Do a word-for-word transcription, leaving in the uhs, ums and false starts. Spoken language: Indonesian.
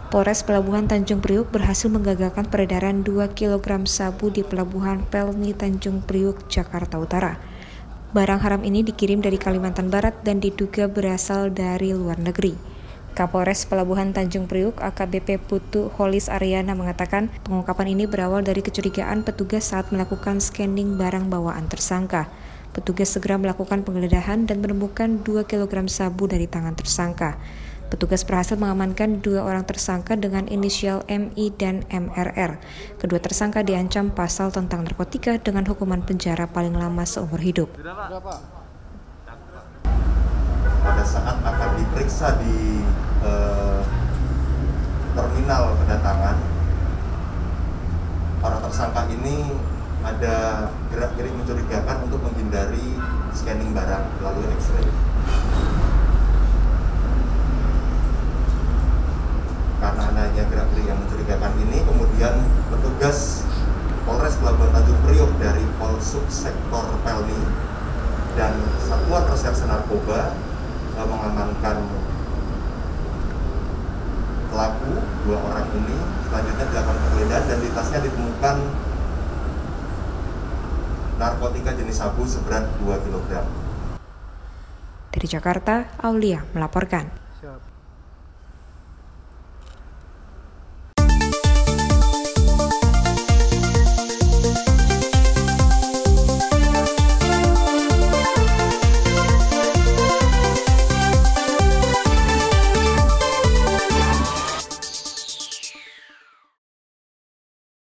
Polres Pelabuhan Tanjung Priuk berhasil menggagalkan peredaran dua kilogram sabu di Pelabuhan Pelni Tanjung Priuk, Jakarta Utara. Barang haram ini dikirim dari Kalimantan Barat dan diduga berasal dari luar negeri. Kapolres Pelabuhan Tanjung Priuk A K B P Putu Holis Aryana mengatakan pengungkapan ini berawal dari kecurigaan petugas saat melakukan scanning barang bawaan tersangka. Petugas segera melakukan penggeledahan dan menemukan dua kilogram sabu dari tangan tersangka. Petugas berhasil mengamankan dua orang tersangka dengan inisial M I dan M R R. Kedua tersangka diancam pasal tentang narkotika dengan hukuman penjara paling lama seumur hidup. Pada saat akan diperiksa di eh, terminal kedatangan, para tersangka ini ada gerak-gerik mencurigakan untuk menghindari scanning barang melalui X-ray. Karena adanya gerak-gerik yang mencurigakan ini, kemudian petugas Polres Pelabuhan Tanjung Priok dari Polsub Sektor Pelni dan Satuan Reserse Narkoba eh, mengamankan pelaku dua orang ini. Selanjutnya dilakukan penggeledahan dan di tasnya ditemukan narkotika jenis sabu seberat dua kilogram. Dari Jakarta, Aulia melaporkan. Siap.